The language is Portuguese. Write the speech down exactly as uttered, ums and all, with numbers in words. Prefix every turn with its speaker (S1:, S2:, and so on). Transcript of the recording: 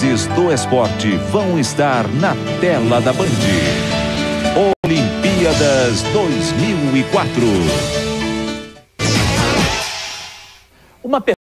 S1: deuses do esporte vão estar na tela da Band. Olimpíadas dois mil e quatro. Uma